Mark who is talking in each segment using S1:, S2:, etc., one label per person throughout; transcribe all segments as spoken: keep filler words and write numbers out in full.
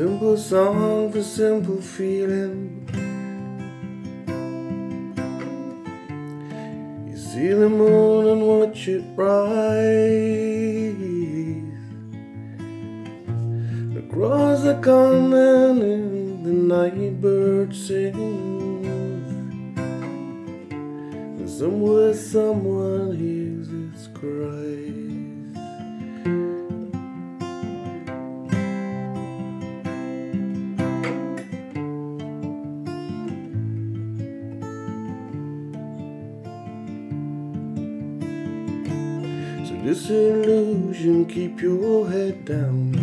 S1: simple song for simple feeling. You see the moon and watch it rise across the continent. The night bird sings, and somewhere someone hears its cries. So disillusion, keep your head down.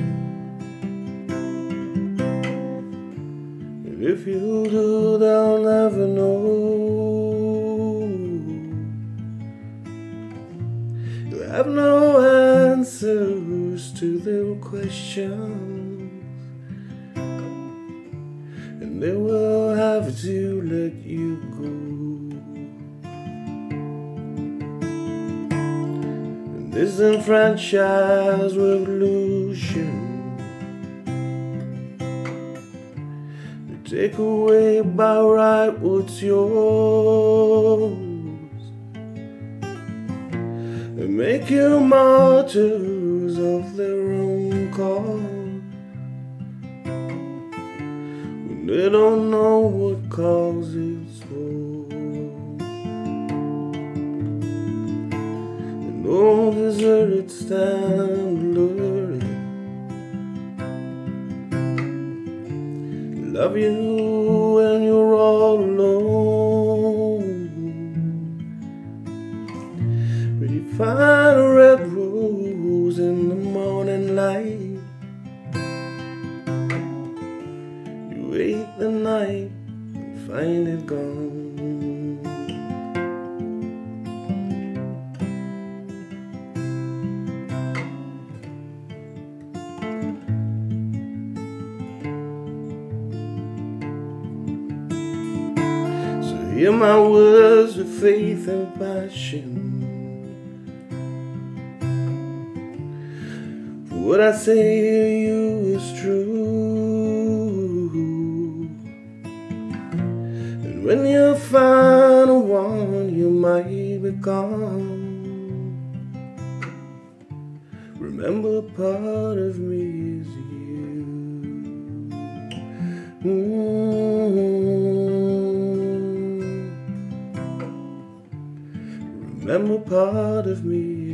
S1: And if you do, they'll never know. You'll have no answers to their questions, and they will have to let you go. Disenfranchised revolution, they take away by right what's yours, and make you martyrs of their own cause, when they don't know what cause it's for. No deserted stand blurry. Love you when you're all alone, but you find a red rose in the morning light. You wait the night and find it gone. Hear my words with faith and passion, for what I say to you is true. And when you find a one you might become, remember part of me is you. Mm-hmm. Remember part of me